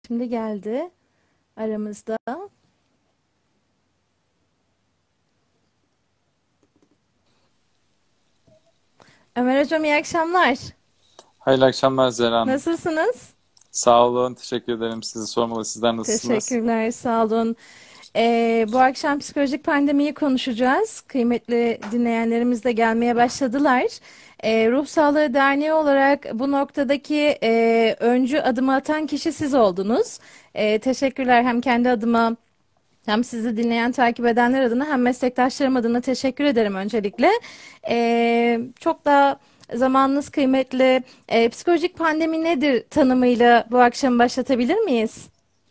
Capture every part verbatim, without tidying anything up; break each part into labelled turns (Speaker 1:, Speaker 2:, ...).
Speaker 1: Şimdi geldi aramızda. Ömer Hocam iyi akşamlar.
Speaker 2: Hayırlı akşamlar Zehra Hanım.
Speaker 1: Nasılsınız?
Speaker 2: Sağ olun, teşekkür ederim. Sizi sormalı. Sizler nasılsınız?
Speaker 1: Teşekkürler, sağ olun. Ee, bu akşam psikolojik pandemiyi konuşacağız. Kıymetli dinleyenlerimiz de gelmeye başladılar. Ee, Ruh Sağlığı Derneği olarak bu noktadaki e, öncü adımı atan kişi siz oldunuz. Ee, teşekkürler hem kendi adıma hem sizi dinleyen, takip edenler adına hem meslektaşlarım adına teşekkür ederim öncelikle. Ee, çok da zamanınız kıymetli. Ee, psikolojik pandemi nedir tanımıyla bu akşam başlatabilir miyiz?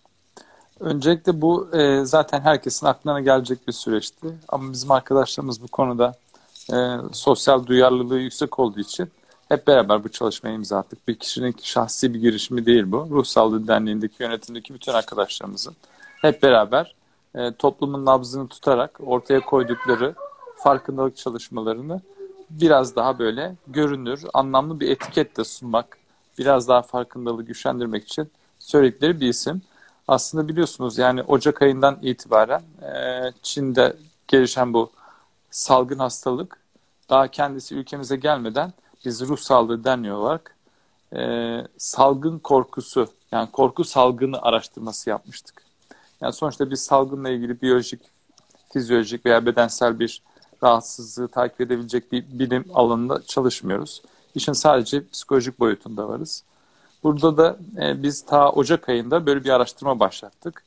Speaker 2: Öncelikle bu e, zaten herkesin aklına gelecek bir süreçti. Ama bizim arkadaşlarımız bu konuda e, sosyal duyarlılığı yüksek olduğu için hep beraber bu çalışmaya imza attık. Bir kişinin şahsi bir girişimi değil bu. Ruh Sağlığı Derneği'ndeki yönetimdeki bütün arkadaşlarımızın hep beraber e, toplumun nabzını tutarak ortaya koydukları farkındalık çalışmalarını biraz daha böyle görünür, anlamlı bir etiketle sunmak, biraz daha farkındalığı güçlendirmek için söyledikleri bir isim. Aslında biliyorsunuz yani Ocak ayından itibaren e, Çin'de gelişen bu salgın hastalık daha kendisi ülkemize gelmeden biz Ruh Sağlığı Derneği olarak e, salgın korkusu yani korku salgını araştırması yapmıştık. Yani sonuçta biz salgınla ilgili biyolojik, fizyolojik veya bedensel bir rahatsızlığı takip edebilecek bir bilim alanında çalışmıyoruz. İşin sadece psikolojik boyutunda varız. Burada da e, biz ta Ocak ayında böyle bir araştırma başlattık.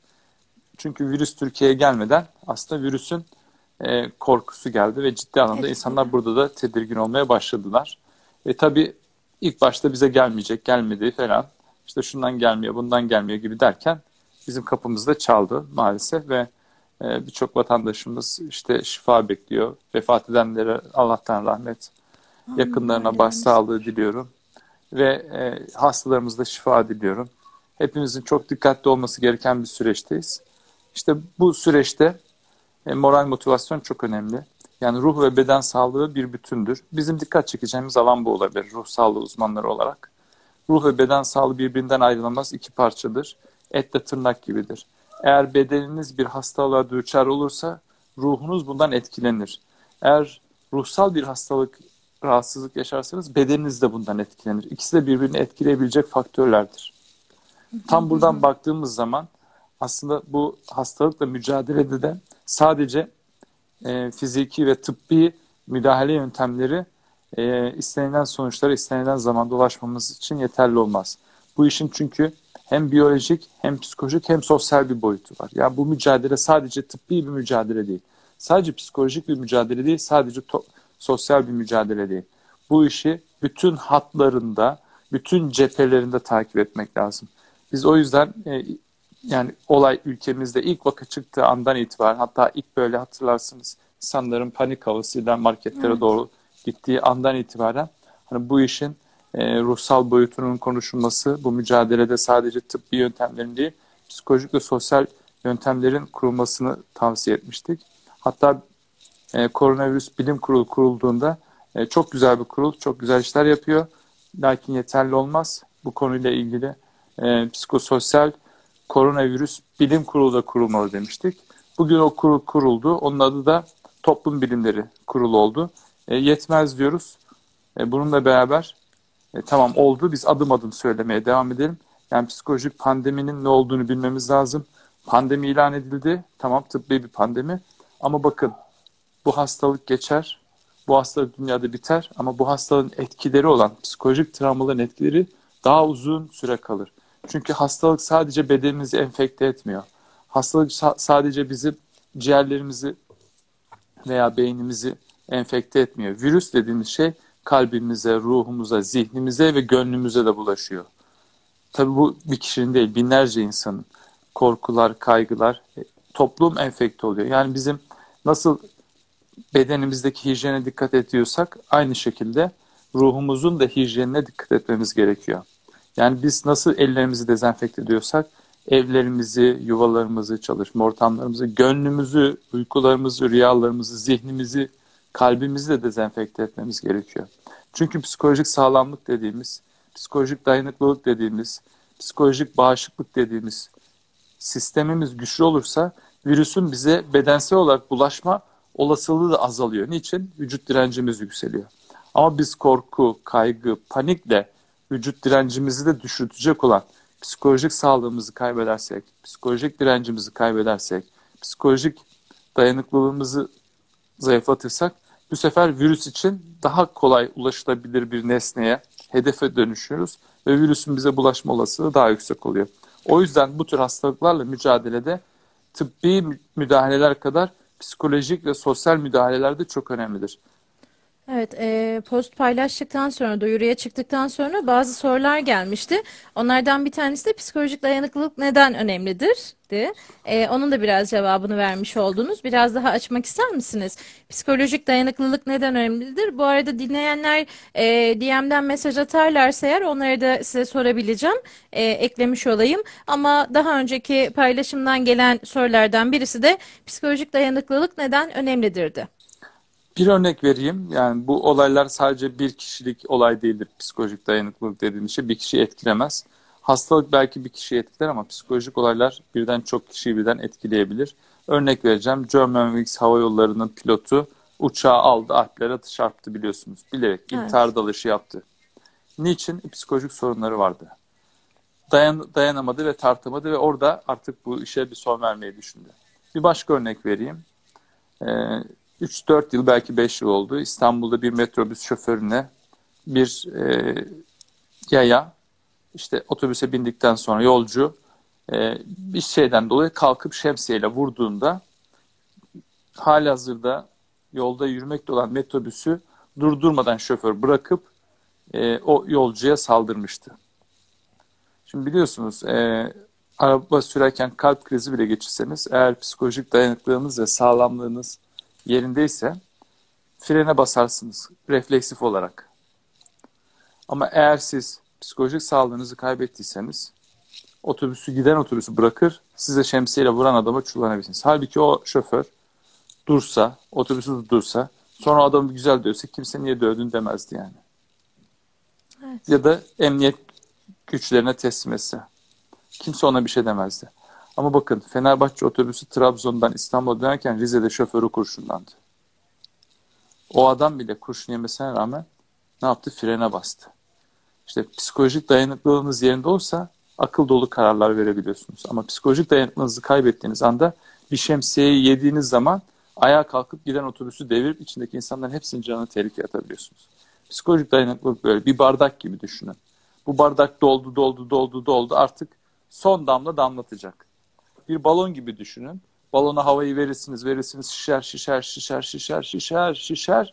Speaker 2: Çünkü virüs Türkiye'ye gelmeden aslında virüsün e, korkusu geldi ve ciddi anlamda insanlar
Speaker 1: Etkili.
Speaker 2: burada da tedirgin olmaya başladılar. E tabii ilk başta bize gelmeyecek, gelmedi falan. İşte şundan gelmiyor, bundan gelmiyor gibi derken bizim kapımızda çaldı maalesef ve e, birçok vatandaşımız işte şifa bekliyor. Vefat edenlere Allah'tan rahmet,
Speaker 1: Amin.
Speaker 2: yakınlarına
Speaker 1: Ailelerimiz.
Speaker 2: başsağlığı diliyorum ve e, hastalarımıza şifa diliyorum. Hepimizin çok dikkatli olması gereken bir süreçteyiz. İşte bu süreçte e, moral motivasyon çok önemli. Yani ruh ve beden sağlığı bir bütündür. Bizim dikkat çekeceğimiz alan bu olabilir ruh sağlığı uzmanları olarak. Ruh ve beden sağlığı birbirinden ayrılamaz iki parçadır. Etle tırnak gibidir. Eğer bedeniniz bir hastalığa düçar olursa ruhunuz bundan etkilenir. Eğer ruhsal bir hastalık, rahatsızlık yaşarsanız bedeniniz de bundan etkilenir. İkisi de birbirini etkileyebilecek faktörlerdir. Tam buradan baktığımız zaman aslında bu hastalıkla mücadelede de sadece e, fiziki ve tıbbi müdahale yöntemleri e, istenilen sonuçlara istenilen zamanda ulaşmamız için yeterli olmaz. Bu işin çünkü hem biyolojik hem psikolojik hem sosyal bir boyutu var. Yani bu mücadele sadece tıbbi bir mücadele değil. Sadece psikolojik bir mücadele değil, sadece to- sosyal bir mücadele değil. Bu işi bütün hatlarında, bütün cephelerinde takip etmek lazım. Biz o yüzden e, yani olay ülkemizde ilk vaka çıktığı andan itibaren hatta ilk böyle hatırlarsınız insanların panik havasıyla marketlere
Speaker 1: Evet.
Speaker 2: doğru gittiği andan itibaren hani bu işin e, ruhsal boyutunun konuşulması, bu mücadelede sadece tıbbi yöntemlerin değil, psikolojik ve sosyal yöntemlerin kurulmasını tavsiye etmiştik. Hatta e, Koronavirüs Bilim Kurulu kurulduğunda e, çok güzel bir kurul, çok güzel işler yapıyor. Lakin yeterli olmaz. Bu konuyla ilgili e, psikososyal koronavirüs bilim kurulu da kurulmalı demiştik. Bugün o kurul kuruldu. Onun adı da Toplum Bilimleri Kurulu oldu. E, yetmez diyoruz. E, bununla beraber e, tamam oldu. Biz adım adım söylemeye devam edelim. Yani psikolojik pandeminin ne olduğunu bilmemiz lazım. Pandemi ilan edildi. Tamam tıbbi bir pandemi. Ama bakın bu hastalık geçer. Bu hastalık dünyada biter ama bu hastalığın etkileri olan psikolojik travmaların etkileri daha uzun süre kalır. Çünkü hastalık sadece bedenimizi enfekte etmiyor. Hastalık sa- sadece bizim ciğerlerimizi veya beynimizi enfekte etmiyor. Virüs dediğimiz şey kalbimize, ruhumuza, zihnimize ve gönlümüze de bulaşıyor. Tabii bu bir kişinin değil, binlerce insanın korkular, kaygılar, e, toplum enfekte oluyor. Yani bizim nasıl bedenimizdeki hijyene dikkat ediyorsak aynı şekilde ruhumuzun da hijyenine dikkat etmemiz gerekiyor. Yani biz nasıl ellerimizi dezenfekte ediyorsak evlerimizi, yuvalarımızı, çalışma ortamlarımızı, gönlümüzü, uykularımızı, rüyalarımızı, zihnimizi, kalbimizi de dezenfekte etmemiz gerekiyor. Çünkü psikolojik sağlamlık dediğimiz, psikolojik dayanıklılık dediğimiz, psikolojik bağışıklık dediğimiz sistemimiz güçlü olursa virüsün bize bedensel olarak bulaşma olasılığı da azalıyor. Niçin? Vücut direncimiz yükseliyor. Ama biz korku, kaygı, panikle vücut direncimizi de düşürtecek olan psikolojik sağlığımızı kaybedersek, psikolojik direncimizi kaybedersek, psikolojik dayanıklılığımızı zayıflatırsak bu sefer virüs için daha kolay ulaşılabilir bir nesneye, hedefe dönüşüyoruz ve virüsün bize bulaşma olasılığı daha yüksek oluyor. O yüzden bu tür hastalıklarla mücadelede tıbbi müdahaleler kadar psikolojik ve sosyal müdahaleler de çok önemlidir.
Speaker 1: Evet, e, post paylaştıktan sonra, duyuruya çıktıktan sonra bazı sorular gelmişti. Onlardan bir tanesi de psikolojik dayanıklılık neden önemlidir? di. E, onun da biraz cevabını vermiş oldunuz. Biraz daha açmak ister misiniz? Psikolojik dayanıklılık neden önemlidir? Bu arada dinleyenler e, D M'den mesaj atarlarsa eğer onları da size sorabileceğim. E, eklemiş olayım. Ama daha önceki paylaşımdan gelen sorulardan birisi de psikolojik dayanıklılık neden önemlidirdi.
Speaker 2: Bir örnek vereyim. Yani bu olaylar sadece bir kişilik olay değildir. Psikolojik dayanıklılık dediğimiz şey bir kişiyi etkilemez. Hastalık belki bir kişiyi etkiler ama psikolojik olaylar birden çok kişiyi birden etkileyebilir. Örnek vereceğim. Germanwings Hava Yolları'nın pilotu uçağı aldı, Alplere çarptı biliyorsunuz. Bilerek
Speaker 1: Evet.
Speaker 2: intihar dalışı yaptı. Niçin? Psikolojik sorunları vardı. Dayan, dayanamadı ve tartamadı ve orada artık bu işe bir son vermeyi düşündü. Bir başka örnek vereyim. Ee, üç dört yıl belki beş yıl oldu. İstanbul'da bir metrobüs şoförüne bir e, yaya işte otobüse bindikten sonra yolcu e, bir şeyden dolayı kalkıp şemsiyeyle vurduğunda halihazırda yolda yürümekte olan metrobüsü durdurmadan şoför bırakıp e, o yolcuya saldırmıştı. Şimdi biliyorsunuz e, araba sürerken kalp krizi bile geçirseniz eğer psikolojik dayanıklılığınız ve sağlamlığınız yerindeyse frene basarsınız refleksif olarak. Ama eğer siz psikolojik sağlığınızı kaybettiyseniz otobüsü giden otobüsü bırakır size şemsiyeyle vuran adama çullanabilirsiniz. Halbuki o şoför dursa, otobüsü durdursa sonra adamı güzel dövse kimse niye dövdün demezdi yani.
Speaker 1: Evet.
Speaker 2: Ya da emniyet güçlerine teslim etse. Kimse ona bir şey demezdi. Ama bakın Fenerbahçe otobüsü Trabzon'dan İstanbul'a dönerken Rize'de şoförü kurşunlandı. O adam bile kurşun yemesine rağmen ne yaptı? Frene bastı. İşte psikolojik dayanıklılığınız yerinde olsa akıl dolu kararlar verebiliyorsunuz. Ama psikolojik dayanıklılığınızı kaybettiğiniz anda bir şemsiyeyi yediğiniz zaman ayağa kalkıp giden otobüsü devirip içindeki insanların hepsinin canını tehlikeye atabiliyorsunuz. Psikolojik dayanıklılık böyle bir bardak gibi düşünün. Bu bardak doldu, doldu, doldu, doldu. Artık son damla damlatacak. Bir balon gibi düşünün. Balona havayı verirsiniz, verirsiniz, şişer, şişer, şişer, şişer, şişer, şişer.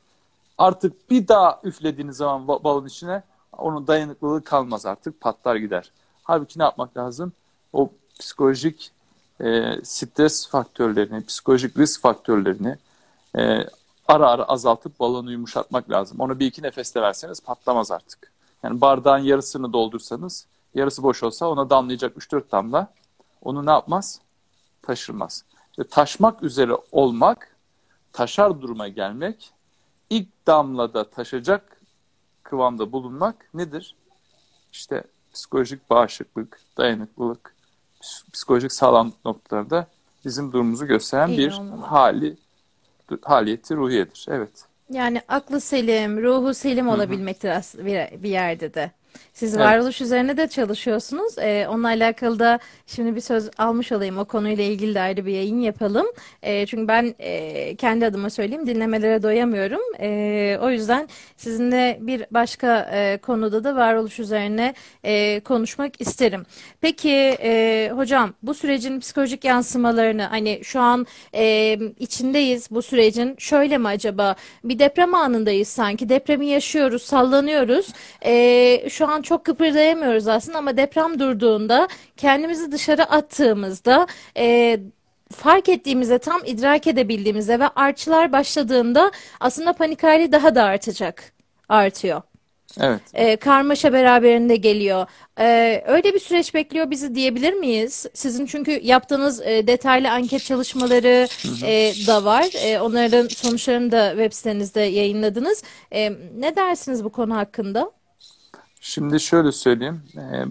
Speaker 2: Artık bir daha üflediğiniz zaman balon içine onun dayanıklılığı kalmaz artık, patlar gider. Halbuki ne yapmak lazım? O psikolojik e, stres faktörlerini, psikolojik risk faktörlerini e, ara ara azaltıp balonu yumuşatmak lazım. Onu bir iki nefeste verseniz patlamaz artık. Yani bardağın yarısını doldursanız, yarısı boş olsa ona damlayacak üç dört damla. Onu ne yapmaz? Taşırmaz. İşte taşmak üzere olmak, taşar duruma gelmek, ilk damlada taşacak kıvamda bulunmak nedir? İşte psikolojik bağışıklık, dayanıklılık, psikolojik sağlam noktalarda bizim durumumuzu gösteren
Speaker 1: İyi
Speaker 2: bir
Speaker 1: olmalı.
Speaker 2: hali, haliyeti ruhiyedir. Evet.
Speaker 1: Yani aklı selim, ruhu selim
Speaker 2: Hı hı.
Speaker 1: olabilmektir aslında bir, bir yerde de. Siz
Speaker 2: Evet.
Speaker 1: varoluş üzerine de çalışıyorsunuz. Ee, onunla alakalı da şimdi bir söz almış olayım. O konuyla ilgili de ayrı bir yayın yapalım. Ee, çünkü ben e, kendi adıma söyleyeyim dinlemelere doyamıyorum. Ee, o yüzden sizinle bir başka e, konuda da varoluş üzerine e, konuşmak isterim. Peki e, hocam bu sürecin psikolojik yansımalarını hani şu an e, içindeyiz bu sürecin şöyle mi acaba? Bir deprem anındayız sanki. Depremi yaşıyoruz, sallanıyoruz. Ee, şu an çok kıpırdayamıyoruz aslında ama deprem durduğunda kendimizi dışarı attığımızda e, fark ettiğimizde tam idrak edebildiğimizde ve artçılar başladığında aslında panik hali daha da artacak, artıyor.
Speaker 2: Evet.
Speaker 1: Ee, karmaşa beraberinde geliyor. Ee, öyle bir süreç bekliyor bizi diyebilir miyiz? Sizin çünkü yaptığınız e, detaylı anket çalışmaları
Speaker 2: Hı hı.
Speaker 1: e, da var. E, onların sonuçlarını da web sitenizde yayınladınız. E, ne dersiniz bu konu hakkında?
Speaker 2: Şimdi şöyle söyleyeyim. E, bu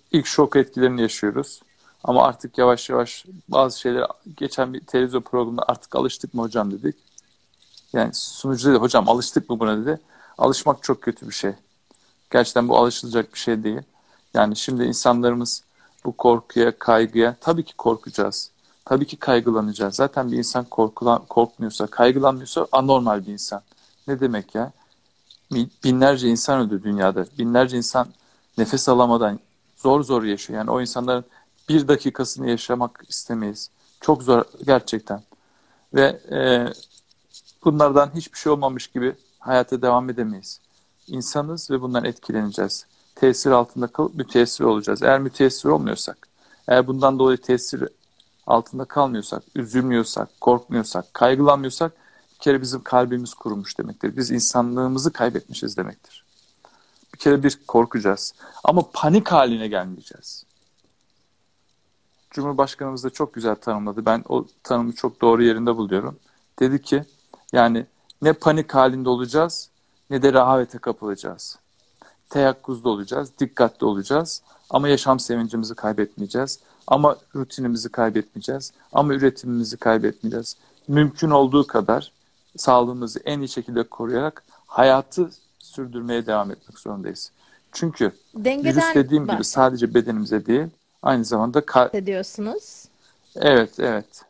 Speaker 2: ilk şok etkilerini yaşıyoruz. Ama artık yavaş yavaş bazı şeyler, geçen bir televizyon programında artık alıştık mı hocam dedik. Yani sunucu dedi hocam alıştık mı buna dedi. Alışmak çok kötü bir şey. Gerçekten bu alışılacak bir şey değil. Yani şimdi insanlarımız bu korkuya, kaygıya tabii ki korkacağız. Tabii ki kaygılanacağız. Zaten bir insan korkulan, korkmuyorsa, kaygılanmıyorsa anormal bir insan. Ne demek ya? Binlerce insan öldü dünyada. Binlerce insan nefes alamadan zor zor yaşıyor. Yani o insanların bir dakikasını yaşamak istemeyiz. Çok zor gerçekten. Ve e, bunlardan hiçbir şey olmamış gibi hayata devam edemeyiz. İnsanız ve bundan etkileneceğiz. Tesir altında kalıp müteessir olacağız. Eğer müteessir olmuyorsak, eğer bundan dolayı tesir altında kalmıyorsak, üzülmüyorsak, korkmuyorsak, kaygılanmıyorsak bir kere bizim kalbimiz kurumuş demektir. Biz insanlığımızı kaybetmişiz demektir. Bir kere bir korkacağız. Ama panik haline gelmeyeceğiz. Cumhurbaşkanımız da çok güzel tanımladı. Ben o tanımı çok doğru yerinde buluyorum. Dedi ki yani ne panik halinde olacağız ne de rehavete kapılacağız. Teyakkuzda olacağız, dikkatli olacağız ama yaşam sevincimizi kaybetmeyeceğiz. Ama rutinimizi kaybetmeyeceğiz. Ama üretimimizi kaybetmeyeceğiz. Mümkün olduğu kadar sağlığımızı en iyi şekilde koruyarak hayatı sürdürmeye devam etmek zorundayız. Çünkü virüs
Speaker 1: Dengeden
Speaker 2: dediğim gibi sadece bedenimize değil, aynı zamanda ka-
Speaker 1: bahsediyorsunuz.
Speaker 2: evet evet.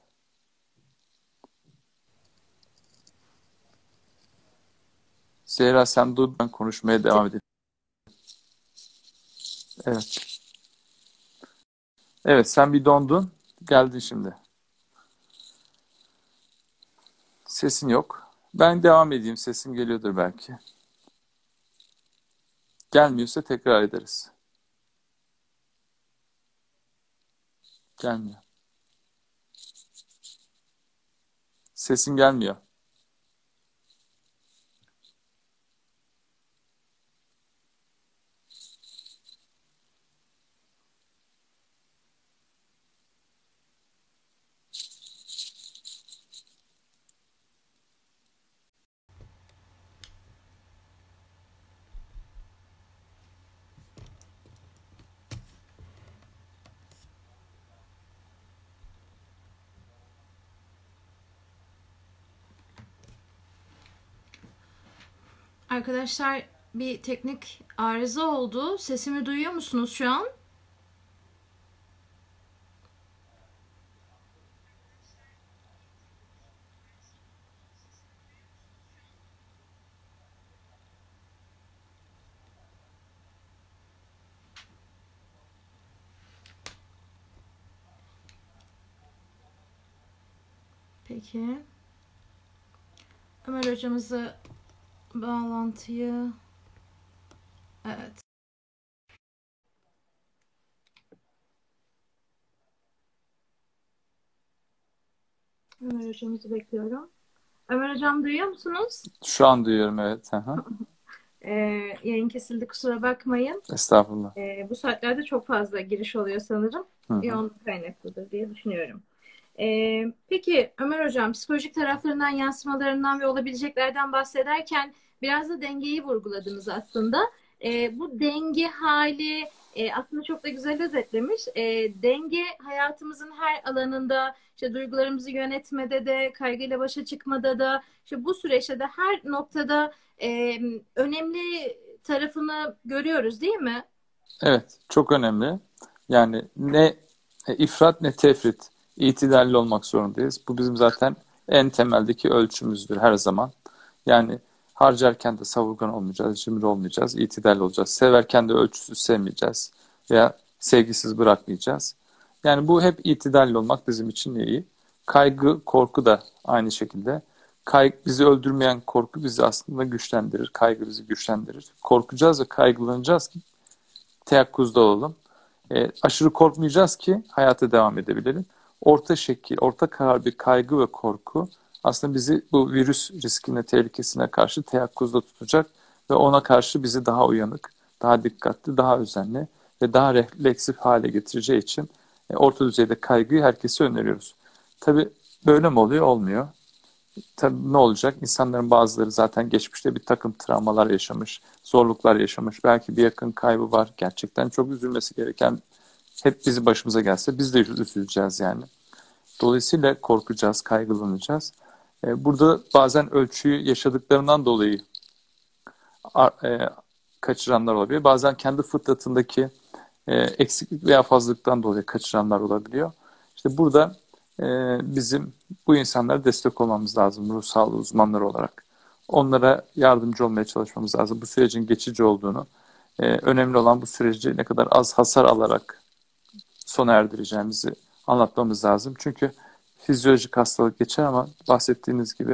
Speaker 2: Zehra sen dur, ben konuşmaya devam edeyim. Evet. Evet sen bir dondun. Geldin şimdi. Sesin yok. Ben devam edeyim. Sesim geliyordur belki. Gelmiyorsa tekrar ederiz. Gelmiyor. Sesin gelmiyor.
Speaker 1: Arkadaşlar bir teknik arıza oldu. Sesimi duyuyor musunuz şu an? Peki. Ömer hocamızı bağlantıyı evet. Ömer hocamızı bekliyorum. Ömer hocam duyuyor musunuz?
Speaker 2: Şu an duyuyorum evet. Aha.
Speaker 1: Ee, yayın kesildi kusura bakmayın.
Speaker 2: Estağfurullah.
Speaker 1: Ee, bu saatlerde çok fazla giriş oluyor sanırım.
Speaker 2: Hı hı.
Speaker 1: Yoğunluk kaynaklıdır diye düşünüyorum. Ee, peki Ömer hocam psikolojik taraflarından, yansımalarından ve olabileceklerden bahsederken biraz da dengeyi vurguladınız aslında. Ee, bu denge hali e, aslında çok da güzel özetlemiş. Ee, denge hayatımızın her alanında, işte duygularımızı yönetmede de, kaygıyla başa çıkmada da, işte bu süreçte de her noktada e, önemli tarafını görüyoruz, değil mi?
Speaker 2: Evet çok önemli. Yani ne e, ifrat ne tefrit. İtidalli olmak zorundayız. Bu bizim zaten en temeldeki ölçümüzdür her zaman. Yani harcarken de savurgan olmayacağız, cimri olmayacağız, itidalli olacağız. Severken de ölçüsüz sevmeyeceğiz veya sevgisiz bırakmayacağız. Yani bu hep itidalli olmak bizim için iyi. Kaygı, korku da aynı şekilde. Kay bizi öldürmeyen korku bizi aslında güçlendirir. Kaygı bizi güçlendirir. Korkacağız ve kaygılanacağız ki teyakkuzda olalım. E, aşırı korkmayacağız ki hayata devam edebilelim. Orta şekil, orta karar bir kaygı ve korku aslında bizi bu virüs riskine, tehlikesine karşı teyakkuzda tutacak ve ona karşı bizi daha uyanık, daha dikkatli, daha özenli ve daha refleksif hale getireceği için e, orta düzeyde kaygıyı herkese öneriyoruz. Tabii böyle mi oluyor? Olmuyor. Tabii ne olacak? İnsanların bazıları zaten geçmişte bir takım travmalar yaşamış, zorluklar yaşamış. Belki bir yakın kaybı var. Gerçekten çok üzülmesi gereken, hep bizim başımıza gelse biz de üzüleceğiz yani. Dolayısıyla korkacağız, kaygılanacağız. E, burada bazen ölçüyü yaşadıklarından dolayı ar- e, kaçıranlar olabiliyor. Bazen kendi fıtratındaki e, eksiklik veya fazlalıktan dolayı kaçıranlar olabiliyor. İşte burada e, bizim bu insanlara destek olmamız lazım ruh sağlığı uzmanları olarak. Onlara yardımcı olmaya çalışmamız lazım. Bu sürecin geçici olduğunu, e, önemli olan bu süreci ne kadar az hasar alarak sona erdireceğimizi anlatmamız lazım. Çünkü fizyolojik hastalık geçer ama bahsettiğiniz gibi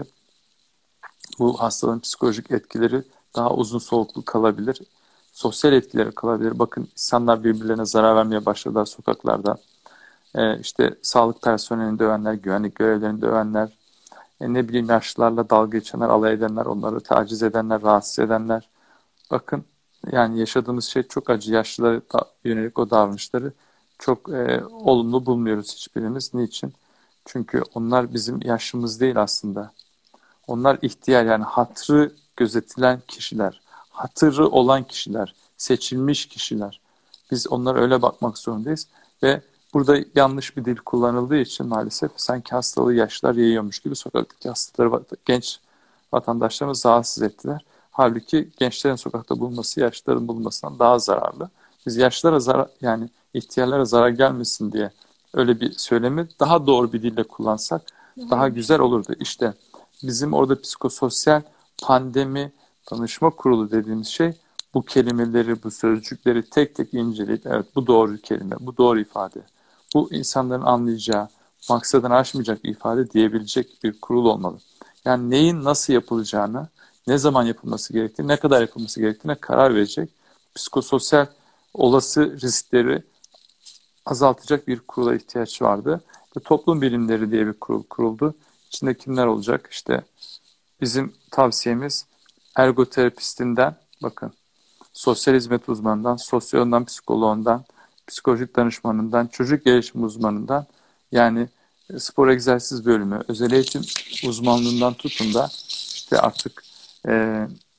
Speaker 2: bu hastalığın psikolojik etkileri daha uzun soluklu kalabilir. Sosyal etkileri kalabilir. Bakın insanlar birbirlerine zarar vermeye başladılar sokaklarda. Ee, işte sağlık personelini dövenler, güvenlik görevlerini dövenler, e, ne bileyim yaşlılarla dalga geçenler, alay edenler, onları taciz edenler, rahatsız edenler. Bakın yani yaşadığımız şey çok acı. Yaşlılara da, yönelik o davranışları çok e, olumlu bulmuyoruz hiçbirimiz. Niçin? Çünkü onlar bizim yaşımız değil aslında. Onlar ihtiyar yani hatırı gözetilen kişiler, hatırı olan kişiler, seçilmiş kişiler. Biz onlara öyle bakmak zorundayız ve burada yanlış bir dil kullanıldığı için maalesef sanki hastalığı yaşlılar yayıyormuş gibi sokaktaki hastaları genç vatandaşlarımız rahatsız ettiler. Halbuki gençlerin sokakta bulunması yaşlıların bulunmasından daha zararlı. Biz yaşlara zarar yani ihtiyarlara zarar gelmesin diye öyle bir söylemi daha doğru bir dille kullansak daha güzel olurdu. İşte bizim orada psikososyal pandemi danışma kurulu dediğimiz şey bu kelimeleri, bu sözcükleri tek tek inceleyip evet bu doğru kelime, bu doğru ifade, bu insanların anlayacağı, maksadını aşmayacak bir ifade diyebilecek bir kurul olmalı. Yani neyin nasıl yapılacağını, ne zaman yapılması gerektiğini, ne kadar yapılması gerektiğine karar verecek, psikososyal olası riskleri azaltacak bir kurula ihtiyaç vardı. Ve toplum bilimleri diye bir kurul kuruldu. İçinde kimler olacak? İşte bizim tavsiyemiz ergoterapistinden, bakın sosyal hizmet uzmanından, sosyoloğundan, psikoloğundan, psikolojik danışmanından, çocuk gelişim uzmanından yani spor egzersiz bölümü, özel eğitim uzmanlığından tutun da işte artık e,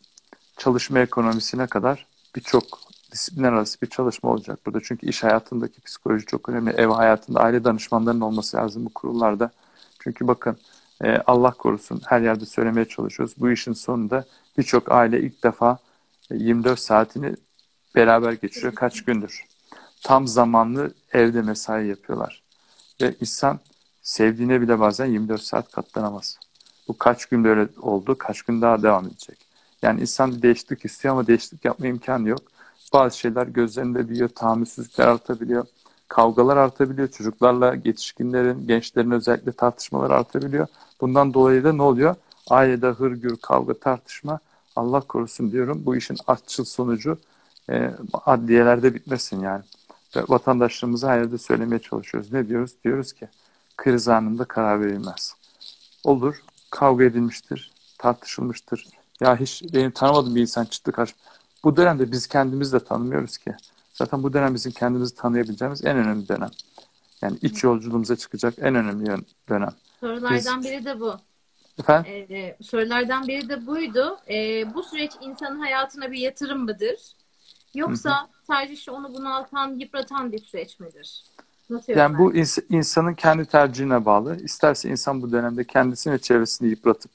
Speaker 2: çalışma ekonomisine kadar birçok disiplinler arası bir çalışma olacak burada. Çünkü iş hayatındaki psikoloji çok önemli. Ev hayatında aile danışmanlarının olması lazım bu kurullarda. Çünkü bakın e, Allah korusun her yerde söylemeye çalışıyoruz. Bu işin sonunda birçok aile ilk defa yirmi dört saatini beraber geçiriyor. Kaç gündür? Tam zamanlı evde mesai yapıyorlar. Ve insan sevdiğine bile bazen yirmi dört saat katlanamaz. Bu kaç gün böyle oldu, kaç gün daha devam edecek. Yani insan bir değişiklik istiyor ama değişiklik yapma imkanı yok. Bazı şeyler gözlerinde büyüyor, tahammülsüzlükler artabiliyor, kavgalar artabiliyor, çocuklarla yetişkinlerin, gençlerin özellikle tartışmalar artabiliyor. Bundan dolayı da ne oluyor? Ailede hırgür, kavga, tartışma, Allah korusun diyorum. Bu işin artçıl sonucu e, adliyelerde bitmesin yani. Ve vatandaşlarımıza her yerde söylemeye çalışıyoruz. Ne diyoruz? Diyoruz ki kriz anında karar verilmez. Olur, kavga edilmiştir, tartışılmıştır. Ya hiç benim tanımadığım bir insan çıktı karşıma. Bu dönemde biz kendimizi de tanımıyoruz ki. Zaten bu dönem bizim kendimizi tanıyabileceğimiz en önemli dönem. Yani iç yolculuğumuza çıkacak en önemli dönem. Biz
Speaker 3: Sorulardan biri de bu.
Speaker 2: efendim
Speaker 3: Ee, sorulardan biri de buydu. Ee, bu süreç insanın hayatına bir yatırım mıdır?
Speaker 2: hı hı.
Speaker 3: Yoksa sadece işte onu bunaltan, yıpratan bir süreç midir? Nasıl
Speaker 2: Yani bu
Speaker 3: yorumlarsın?
Speaker 2: ins- insanın kendi tercihine bağlı. İsterse insan bu dönemde kendisini ve çevresini yıpratıp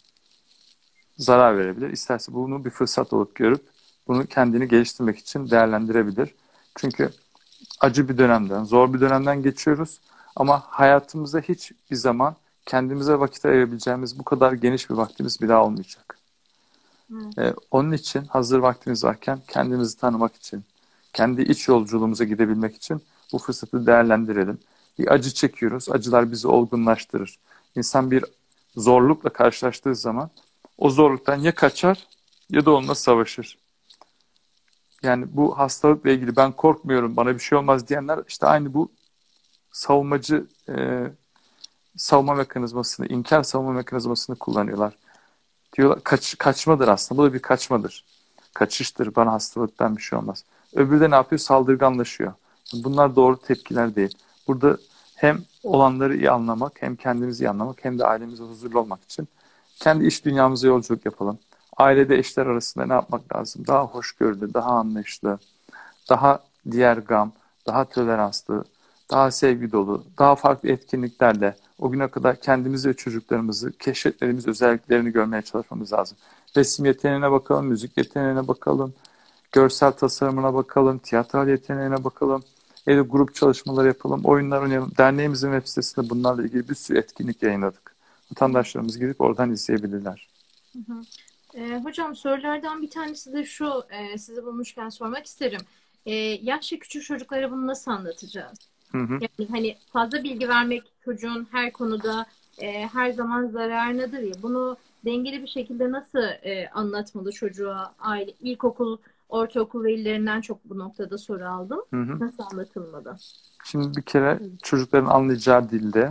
Speaker 2: zarar verebilir. İsterse bunu bir fırsat olarak görüp bunu kendini geliştirmek için değerlendirebilir. Çünkü acı bir dönemden, zor bir dönemden geçiyoruz. Ama hayatımızda hiçbir zaman kendimize vakit ayırabileceğimiz bu kadar geniş bir vaktimiz bir daha olmayacak.
Speaker 3: Hı.
Speaker 2: Ee, onun için hazır vaktimiz varken kendimizi tanımak için, kendi iç yolculuğumuza gidebilmek için bu fırsatı değerlendirelim. Bir acı çekiyoruz. Acılar bizi olgunlaştırır. İnsan bir zorlukla karşılaştığı zaman o zorluktan ya kaçar ya da onunla savaşır. Yani bu hastalıkla ilgili ben korkmuyorum, bana bir şey olmaz diyenler işte aynı bu savunmacı e, savunma mekanizmasını, inkar savunma mekanizmasını kullanıyorlar. Diyorlar kaç, kaçmadır aslında. Bu da bir kaçmadır. Kaçıştır. Bana hastalıktan bir şey olmaz. Öbürü de ne yapıyor? Saldırganlaşıyor. Bunlar doğru tepkiler değil. Burada hem olanları iyi anlamak, hem kendimizi iyi anlamak, hem de ailemize huzurlu olmak için Kendi iş dünyamıza yolculuk yapalım. Ailede eşler arasında ne yapmak lazım? Daha hoşgörülü, daha anlayışlı, daha diğer gam, daha toleranslı, daha sevgi dolu, daha farklı etkinliklerle o güne kadar kendimizi ve çocuklarımızı keşfetmediğimiz özelliklerini görmeye çalışmamız lazım. Resim yeteneğine bakalım, müzik yeteneğine bakalım, görsel tasarımına bakalım, tiyatral yeteneğine bakalım. Evde grup çalışmaları yapalım, oyunlar oynayalım. Derneğimizin web sitesinde bunlarla ilgili bir sürü etkinlik yayınladık. Vatandaşlarımız gidip oradan izleyebilirler.
Speaker 3: Hı hı. E, hocam sorulardan bir tanesi de şu, e, sizi bulmuşken sormak isterim. E, yaşça küçük çocuklara bunu nasıl anlatacağız?
Speaker 2: Hı hı.
Speaker 3: Yani hani fazla bilgi vermek çocuğun her konuda e, her zaman zararınadır ya. Bunu dengeli bir şekilde nasıl e, anlatmalı çocuğa? Aile, ilkokul, ortaokul velilerinden çok bu noktada soru aldım.
Speaker 2: Hı hı.
Speaker 3: Nasıl anlatılmalı?
Speaker 2: Şimdi bir kere çocukların anlayacağı dilde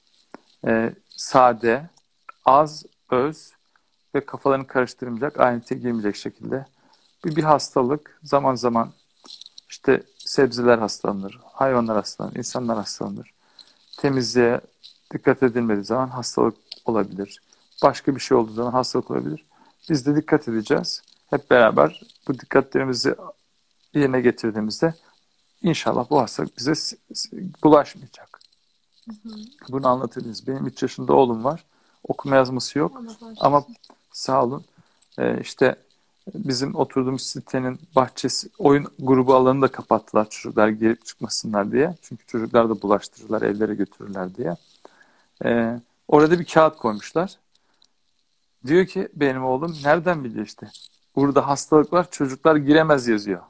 Speaker 2: e, sade, az, öz ve kafalarını karıştırmayacak, ayrıntıya girmeyecek şekilde. Bir, bir hastalık zaman zaman işte sebzeler hastalanır, hayvanlar hastalanır, insanlar hastalanır. Temizliğe dikkat edilmediği zaman hastalık olabilir. Başka bir şey olduğu zaman hastalık olabilir. Biz de dikkat edeceğiz. Hep beraber bu dikkatlerimizi yerine getirdiğimizde inşallah bu hastalık bize bulaşmayacak.
Speaker 3: Hı hı.
Speaker 2: Bunu anlatabiliriz. Benim üç yaşında oğlum var. Okuma yazması yok.
Speaker 3: Allah
Speaker 2: Ama
Speaker 3: bağışlasın.
Speaker 2: sağ olun. Ee, işte bizim oturduğumuz sitenin bahçesi, oyun grubu alanını da kapattılar çocuklar girip çıkmasınlar diye. Çünkü çocuklar da bulaştırırlar, evlere götürürler diye. Ee, orada bir kağıt koymuşlar. Diyor ki benim oğlum nereden biliyor işte. Burada hastalık var, çocuklar giremez yazıyor.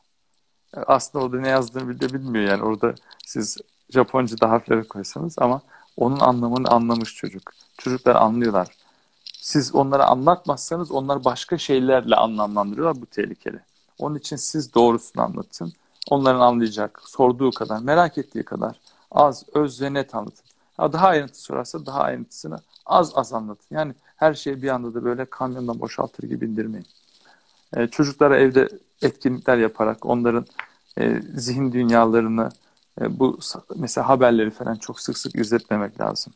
Speaker 2: Aslında orada ne yazdığını bile bilmiyor yani. Orada siz Japonca'da harfleri koysanız ama onun anlamını anlamış çocuk. Çocuklar anlıyorlar. Siz onlara anlatmazsanız onlar başka şeylerle anlamlandırıyorlar. Bu tehlikeli. Onun için siz doğrusunu anlatın. Onların anlayacak, sorduğu kadar, merak ettiği kadar az, öz ve net anlatın. Ha, daha ayrıntı sorarsa daha ayrıntısını az az anlatın. Yani her şeyi bir anda da böyle kamyondan boşaltır gibi indirmeyin. Ee, çocuklara evde etkinlikler yaparak onların e, zihin dünyalarını e, bu mesela haberleri falan çok sık sık izletmemek lazım.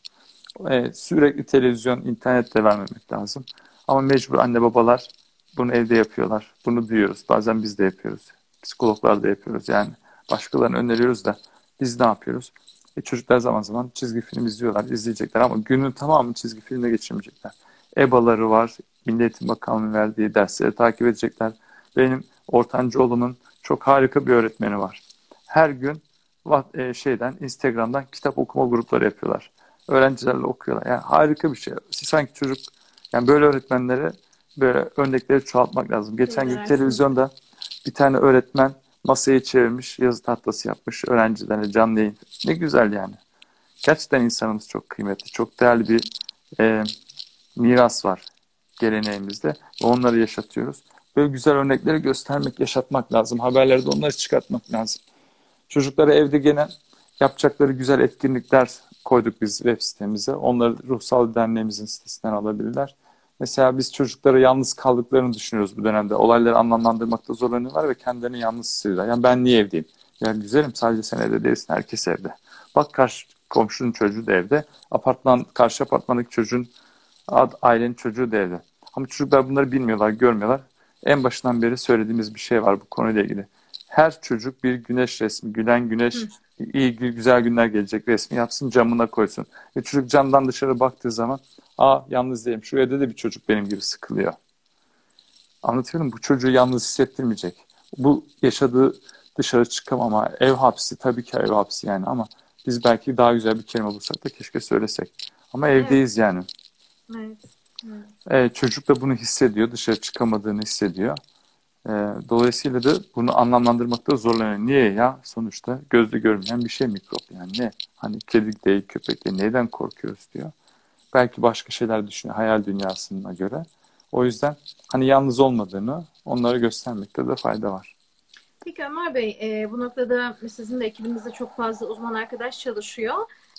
Speaker 2: E, sürekli televizyon, internet de vermemek lazım. Ama mecbur anne babalar bunu evde yapıyorlar. Bunu duyuyoruz. Bazen biz de yapıyoruz. Psikologlar da yapıyoruz yani. Başkalarını öneriyoruz da biz ne yapıyoruz? E, çocuklar zaman zaman çizgi film izliyorlar, izleyecekler ama günün tamamını çizgi filmle geçirmeyecekler. EBA'ları var, Milli Eğitim Bakanlığı'nın verdiği dersleri takip edecekler. Benim ortanca oğlumun çok harika bir öğretmeni var. Her gün e, şeyden Instagram'dan kitap okuma grupları yapıyorlar. Öğrencilerle okuyorlar. Yani harika bir şey. Sanki çocuk yani böyle öğretmenlere böyle örnekleri çoğaltmak lazım. Geçen gün
Speaker 3: Generasyonu.
Speaker 2: televizyonda bir tane öğretmen masayı çevirmiş, yazı tahtası yapmış öğrencilerle canlı yayın. Ne güzel yani. Gerçekten insanımız çok kıymetli, çok değerli bir e, miras var geleneğimizde ve onları yaşatıyoruz. Böyle güzel örnekleri göstermek, yaşatmak lazım. Haberlerde onları çıkartmak lazım. Çocuklara evde gene yapacakları güzel etkinlikler koyduk biz web sitemize. Onları Ruhsal Derneğimizin sitesinden alabilirler. Mesela biz çocuklara yalnız kaldıklarını düşünüyoruz bu dönemde. Olayları anlamlandırmakta zorlanıyorlar ve kendilerini yalnız hissediyorlar. Yani ben niye evdeyim? Ya güzelim sadece sen evde değilsin, herkes evde. Bak karşı komşunun çocuğu da evde. Apartman, karşı apartmandaki çocuğun, ailenin çocuğu da evde. Ama çocuklar bunları bilmiyorlar, görmüyorlar. En başından beri söylediğimiz bir şey var bu konuyla ilgili. Her çocuk bir güneş resmi, gülen güneş,
Speaker 3: Hı.
Speaker 2: iyi güzel günler gelecek resmi yapsın, camına koysun. Ve çocuk camdan dışarı baktığı zaman, aa yalnız değilim, şu evde de bir çocuk benim gibi sıkılıyor. Anlatıyorum, bu çocuğu yalnız hissettirmeyecek. Bu yaşadığı dışarı çıkamama, ev hapsi, tabii ki ev hapsi yani ama biz belki daha güzel bir kelime bulsak da keşke söylesek. Ama
Speaker 3: Evet,
Speaker 2: evdeyiz yani.
Speaker 3: evet, evet.
Speaker 2: Evet, çocuk da bunu hissediyor, dışarı çıkamadığını hissediyor. Ee, dolayısıyla da bunu anlamlandırmakta zorlanıyor. Niye ya? Sonuçta gözle görmeyen bir şey mikrop yani ne? Hani kedi değil, köpek değil, neyden korkuyoruz diyor. Belki başka şeyler düşünüyor hayal dünyasına göre. O yüzden hani yalnız olmadığını onlara göstermekte de fayda var.
Speaker 3: Peki Ömer Bey, e, bu noktada sizin de ekibinizde çok fazla uzman arkadaş çalışıyor.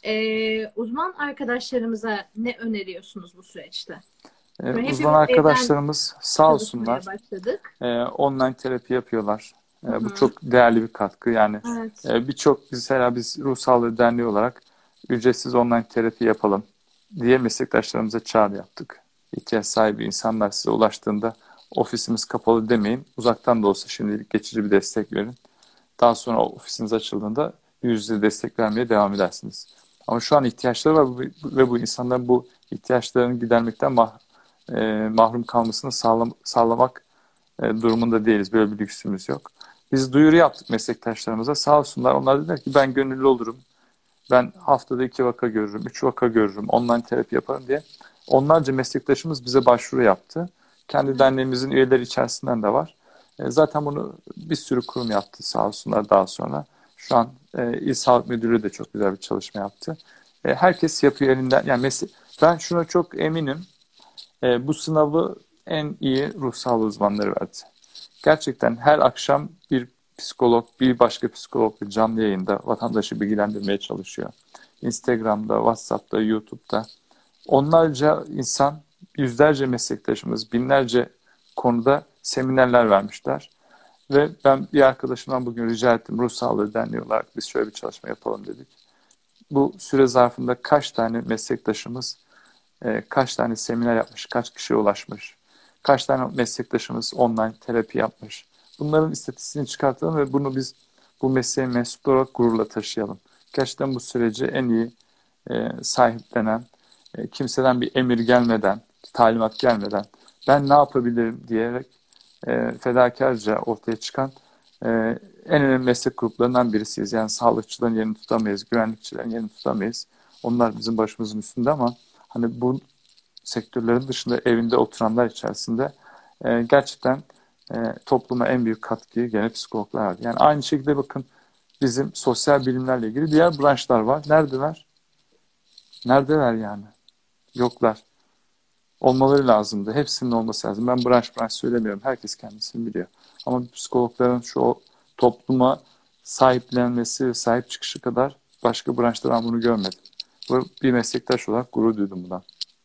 Speaker 3: E, uzman arkadaşlarımıza ne öneriyorsunuz bu süreçte?
Speaker 2: Ee,
Speaker 3: Şimdi
Speaker 2: uzman
Speaker 3: hepimiz evden
Speaker 2: arkadaşlarımız sağ
Speaker 3: çalışmaya
Speaker 2: olsunlar
Speaker 3: başladık.
Speaker 2: e, online terapi yapıyorlar.
Speaker 3: Hı
Speaker 2: E, bu
Speaker 3: hı.
Speaker 2: çok değerli bir katkı. Yani
Speaker 3: Evet.
Speaker 2: e, birçok mesela biz Ruh Sağlığı Derneği olarak ücretsiz online terapi yapalım diye meslektaşlarımıza çağrı yaptık. ihtiyaç sahibi insanlar size ulaştığında ofisimiz kapalı demeyin. Uzaktan da olsa şimdilik geçici bir destek verin. Daha sonra ofisiniz açıldığında yüz yüze destek vermeye devam edersiniz. Ama şu an ihtiyaçları var ve bu insanların bu ihtiyaçlarını gidermekten mah e, mahrum kalmasını sağlam sağlamak e, durumunda değiliz. Böyle bir lüksümüz yok. Biz duyuru yaptık meslektaşlarımıza. Sağ olsunlar. Onlar dediler ki ben gönüllü olurum. Ben haftada iki vaka görürüm, üç vaka görürüm, online terapi yaparım diye. Onlarca meslektaşımız bize başvuru yaptı. Kendi derneğimizin üyeleri içerisinden de var. E, zaten bunu bir sürü kurum yaptı sağ olsunlar daha sonra. Şu an e, İl Sağlık Müdürlüğü de çok güzel bir çalışma yaptı. E, herkes yapıyor elinden. Yani mesle ben şuna çok eminim. E, bu sınavı en iyi ruh sağlığı uzmanları verdi. Gerçekten her akşam bir psikolog, bir başka psikolog bir canlı yayında vatandaşı bilgilendirmeye çalışıyor. Instagram'da, WhatsApp'ta, YouTube'da. Onlarca insan, yüzlerce meslektaşımız, binlerce konuda seminerler vermişler. Ve ben bir arkadaşımdan bugün rica ettim. Ruh Sağlığı Derneği olarak biz şöyle bir çalışma yapalım dedik. Bu süre zarfında kaç tane meslektaşımız e, kaç tane seminer yapmış, kaç kişiye ulaşmış, kaç tane meslektaşımız online terapi yapmış. Bunların istatistiğini çıkartalım ve bunu biz bu mesleğe mensup olarak gururla taşıyalım. Gerçekten bu süreci en iyi e, sahiplenen, e, kimseden bir emir gelmeden, talimat gelmeden ben ne yapabilirim diyerek e, fedakarca ortaya çıkan e, en önemli meslek gruplarından birisiyiz. Yani sağlıkçıların yerini tutamayız, güvenlikçilerin yerini tutamayız. Onlar bizim başımızın üstünde ama hani bu sektörlerin dışında evinde oturanlar içerisinde e, gerçekten e, topluma en büyük katkıyı gene psikologlar verdi. Yani aynı şekilde bakın bizim sosyal bilimlerle ilgili diğer branşlar var. Neredeler? Neredeler yani? Yoklar. Olmaları lazımdı. Hepsinin olması lazım. Ben branş branş söylemiyorum. Herkes kendisini biliyor. Ama psikologların şu topluma sahiplenmesi ve sahip çıkışı kadar başka branşta ben bunu görmedim. Bu bir meslektaş olarak gurur duydum buna.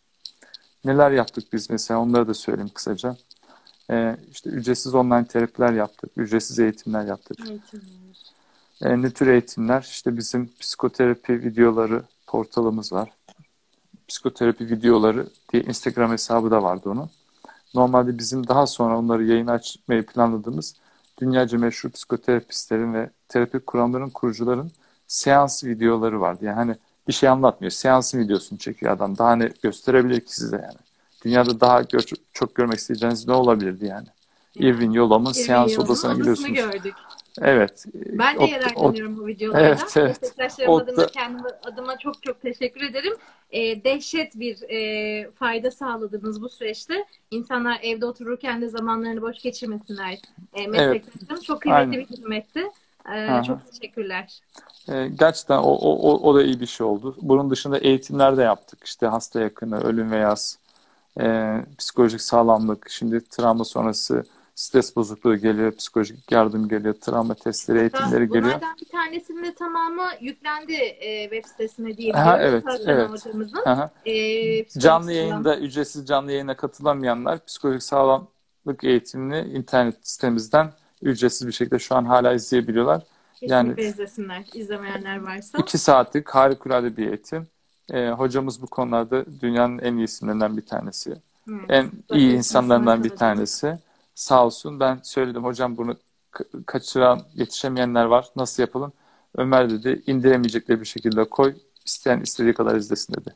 Speaker 2: Neler yaptık biz mesela onları da söyleyeyim kısaca. Ee, işte ücretsiz online terapiler yaptık, ücretsiz eğitimler yaptık.
Speaker 3: Eğitimler.
Speaker 2: Ee, ne tür eğitimler? İşte bizim psikoterapi videoları portalımız var. Psikoterapi videoları diye Instagram hesabı da vardı onun. Normalde bizim daha sonra onları yayın açmayı planladığımız dünyaca meşhur psikoterapistlerin ve terapi kuramların kurucuların seans videoları vardı. Yani hani bir şey anlatmıyor. Seansın videosunu çekiyor adam. Daha ne gösterebilir ki size yani. Dünyada daha gör, çok görmek isteyeceğiniz ne olabilirdi yani? Irving
Speaker 3: Yani
Speaker 2: Yalom'un
Speaker 3: Irving
Speaker 2: seans
Speaker 3: Yalom'un
Speaker 2: odasına
Speaker 3: odasını
Speaker 2: gidiyorsunuz.
Speaker 3: gördük.
Speaker 2: Evet.
Speaker 3: Ben de
Speaker 2: O, o,
Speaker 3: yararlanıyorum bu videolardan.
Speaker 2: evet, evet.
Speaker 3: Meslektaşlarım
Speaker 2: O
Speaker 3: adına
Speaker 2: da,
Speaker 3: kendim adıma çok çok teşekkür ederim. E, dehşet bir e, fayda sağladınız bu süreçte. İnsanlar evde otururken de zamanlarını boş geçirmesinler. E,
Speaker 2: evet.
Speaker 3: meslektaşlarım çok kıymetli
Speaker 2: Aynen.
Speaker 3: bir hizmetti. E,
Speaker 2: Aha.
Speaker 3: çok teşekkürler.
Speaker 2: Ee, gerçekten o, o, o, o da iyi bir şey oldu. Bunun dışında eğitimler de yaptık. İşte hasta yakını, ölüm ve yas, e, psikolojik sağlamlık, şimdi travma sonrası stres bozukluğu geliyor, psikolojik yardım geliyor, travma testleri,
Speaker 3: Hatta
Speaker 2: eğitimleri geliyor.
Speaker 3: bunlardan bir tanesinin de tamamı yüklendi e, web sitesine
Speaker 2: Aha,
Speaker 3: diyebiliyorum.
Speaker 2: evet,
Speaker 3: Hakan
Speaker 2: evet.
Speaker 3: hocamızın
Speaker 2: Aha.
Speaker 3: e, psikolojik
Speaker 2: Canlı
Speaker 3: sağlam.
Speaker 2: yayında, ücretsiz canlı yayına katılamayanlar psikolojik sağlamlık eğitimini internet sitemizden ücretsiz bir şekilde şu an hala izleyebiliyorlar. Yani
Speaker 3: Kesinlikle izlesinler, izlemeyenler varsa.
Speaker 2: iki saatlik harikulade bir eğitim. Ee, hocamız bu konularda dünyanın en iyi isimlerinden bir tanesi.
Speaker 3: Evet,
Speaker 2: En iyi
Speaker 3: bakıyorsunuz
Speaker 2: insanlarından bir
Speaker 3: Hakan hocam.
Speaker 2: tanesi. Sağ olsun ben söyledim hocam bunu ka- kaçıran, yetişemeyenler var. Nasıl yapalım? Ömer dedi indiremeyecekleri bir şekilde koy. İsteyen istediği kadar izlesin dedi.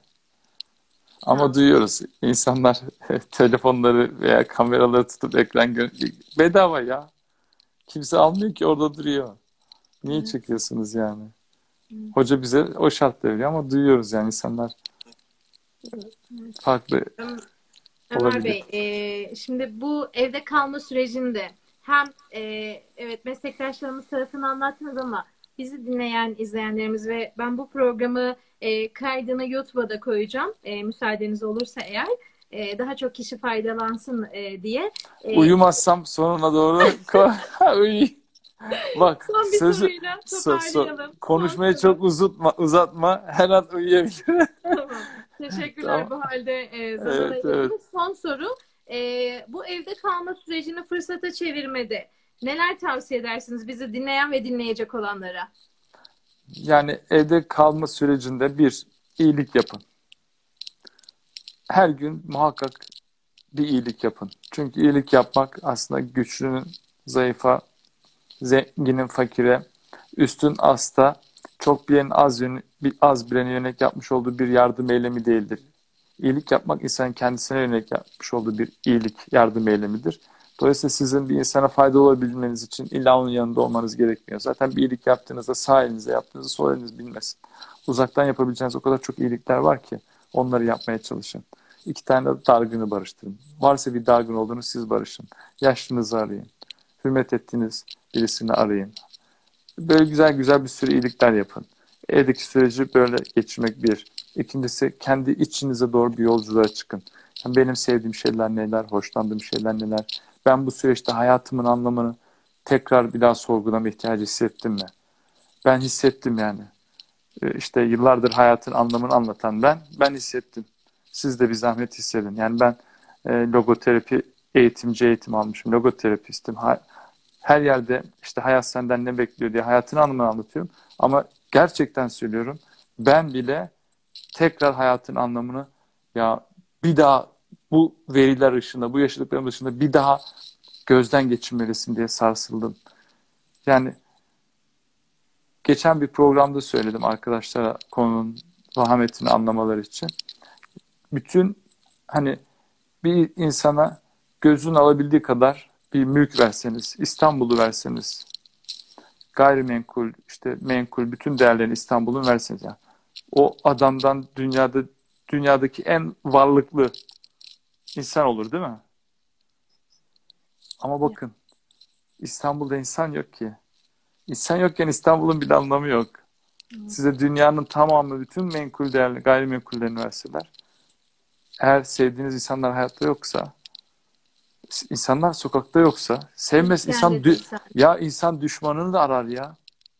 Speaker 3: Sağ
Speaker 2: Ama
Speaker 3: olun.
Speaker 2: duyuyoruz insanlar telefonları veya kameraları tutup ekran gö- bedava ya. Kimse almıyor ki orada duruyor. Niye
Speaker 3: Evet.
Speaker 2: çekiyorsunuz yani?
Speaker 3: Evet.
Speaker 2: Hoca bize o şartla veriyor ama duyuyoruz yani insanlar
Speaker 3: Evet.
Speaker 2: farklı
Speaker 3: Ö- Ömer
Speaker 2: olabiliyor.
Speaker 3: Bey, e, şimdi bu evde kalma sürecinde hem e, evet meslektaşlarımız tarafını anlattınız ama bizi dinleyen izleyenlerimiz ve ben bu programı e, kaydını YouTube'a da koyacağım. E, müsaadeniz olursa eğer e, daha çok kişi faydalansın e, diye. E,
Speaker 2: Uyumazsam sonuna doğru uy. Bak
Speaker 3: son bir
Speaker 2: sözü
Speaker 3: soruyla
Speaker 2: so, so,
Speaker 3: toparlayalım. Son
Speaker 2: konuşmayı
Speaker 3: soru.
Speaker 2: çok uzatma, uzatma her an uyuyabilirim.
Speaker 3: Tamam. Teşekkürler
Speaker 2: Tamam.
Speaker 3: bu halde e, zaman
Speaker 2: Evet, evet.
Speaker 3: ayırdınız. Son soru. E, bu evde kalma sürecini fırsata çevirmede neler tavsiye edersiniz bizi dinleyen ve dinleyecek olanlara?
Speaker 2: Yani evde kalma sürecinde bir iyilik yapın. Her gün muhakkak bir iyilik yapın. Çünkü iyilik yapmak aslında güçlünün zayıfa, zenginin fakire, üstün asta, çok bilenin az, yön- bir az bilene yönelik yapmış olduğu bir yardım eylemi değildir. İyilik yapmak insanın kendisine yönelik yapmış olduğu bir iyilik, yardım eylemidir. Dolayısıyla sizin bir insana faydalı olabilmeniz için illa onun yanında olmanız gerekmiyor. Zaten bir iyilik yaptığınızda sağ elinize yaptığınızı sol eliniz bilmesin. Uzaktan yapabileceğiniz o kadar çok iyilikler var ki onları yapmaya çalışın. İki tane de dargını barıştırın. Varsa bir dargın olduğunu siz barışın. Yaşlınızı arayın. Hürmet ettiğiniz birisini arayın. Böyle güzel güzel bir sürü iyilikler yapın. Evdeki süreci böyle geçirmek bir. İkincisi kendi içinize doğru bir yolculuğa çıkın. Yani benim sevdiğim şeyler neler, hoşlandığım şeyler neler. Ben bu süreçte hayatımın anlamını tekrar bir daha sorgulama ihtiyacı hissettim mi? Ben hissettim yani. Ee, İşte yıllardır hayatın anlamını anlatan ben, ben hissettim. Siz de bir zahmet hissedin. Yani ben e, logoterapi eğitimci eğitim almışım. Logoterapistim. Ha- her yerde işte hayat senden ne bekliyor diye hayatın anlamını anlatıyorum. Ama gerçekten söylüyorum. Ben bile tekrar hayatın anlamını ya bir daha bu veriler ışığında, bu yaşadıklarım ışığında bir daha gözden geçirmelisin diye sarsıldım. Yani geçen bir programda söyledim arkadaşlara konunun vahametini anlamaları için. Bütün hani bir insana gözün alabildiği kadar bir mülk verseniz, İstanbul'u verseniz, gayrimenkul, işte menkul, bütün değerlerini İstanbul'un verseniz. Yani o adamdan dünyada dünyadaki en varlıklı insan olur değil mi? Ama bakın İstanbul'da insan yok ki. İnsan yokken İstanbul'un bir anlamı yok. Size dünyanın tamamı, bütün menkul değerli, gayrimenkullerini verseler, eğer sevdiğiniz insanlar hayatta yoksa, insanlar sokakta yoksa, sevmez insan
Speaker 3: İskender
Speaker 2: dü-
Speaker 3: insan.
Speaker 2: ya insan düşmanını da arar ya.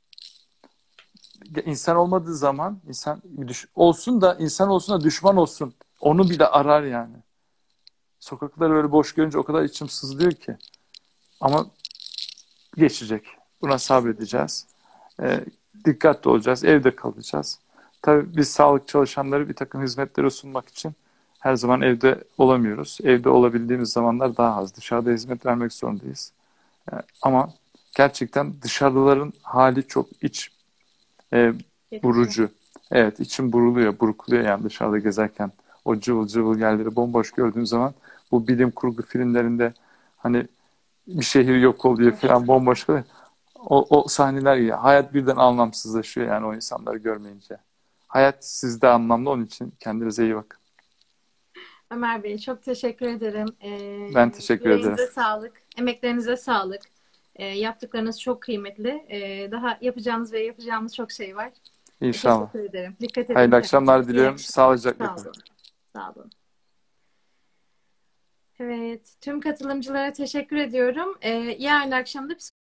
Speaker 2: İnsan olmadığı zaman insan düş- olsun da insan olsun da düşman olsun. Onu bile arar yani. Sokakları böyle boş görünce o kadar içim sızlıyor ki. Ama geçecek. Buna sabredeceğiz. Ee, dikkatli olacağız. Evde kalacağız. Tabii biz sağlık çalışanları bir takım hizmetleri sunmak için her zaman evde olamıyoruz. Evde olabildiğimiz zamanlar daha az. Dışarıda hizmet vermek zorundayız. Ee, ama gerçekten dışarıların hali çok iç e,
Speaker 3: Geçici.
Speaker 2: burucu. Evet, içim buruluyor, burkuluyor yani dışarıda gezerken. O cıvıl cıvıl yerleri bomboş gördüğüm zaman bu bilim kurgu filmlerinde hani bir şehir yok oluyor falan bomboş kalıyor. O, o sahneler ya. Hayat birden anlamsızlaşıyor yani o insanları görmeyince. Hayat sizde anlamlı, onun için kendinize iyi bakın.
Speaker 3: Ömer Bey çok teşekkür ederim. Ee,
Speaker 2: Ben teşekkür ederim.
Speaker 3: yüreğinize sağlık, emeklerinize sağlık. Ee, yaptıklarınız çok kıymetli. Ee, daha yapacağınız ve yapacağımız çok şey var. Ee,
Speaker 2: İnşallah.
Speaker 3: teşekkür ederim. Dikkat edin
Speaker 2: Hayırlı
Speaker 3: kendinize.
Speaker 2: akşamlar
Speaker 3: İyi
Speaker 2: diliyorum.
Speaker 3: akşamlar.
Speaker 2: Sağlıcakla
Speaker 3: Sağ
Speaker 2: kalın.
Speaker 3: olun. Sağ olun. Evet, tüm katılımcılara teşekkür ediyorum. Ee, yarın akşam da